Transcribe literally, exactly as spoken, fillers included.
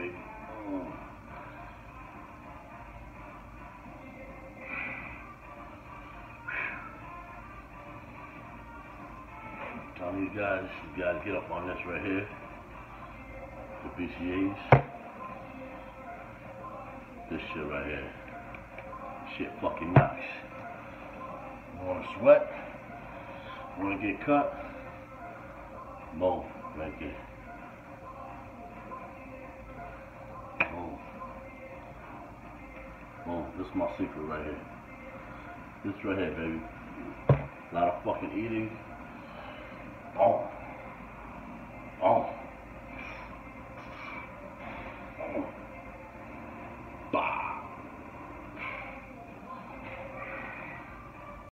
baby. Mm. Telling you guys, you guys get up on this right here. The B C As. This shit right here. Shit fucking knocks. You wanna sweat? Wanna get cut? Boom, right there. Boom. Boom. This is my secret right here. This right here, baby. A lot of fucking eating. Boom.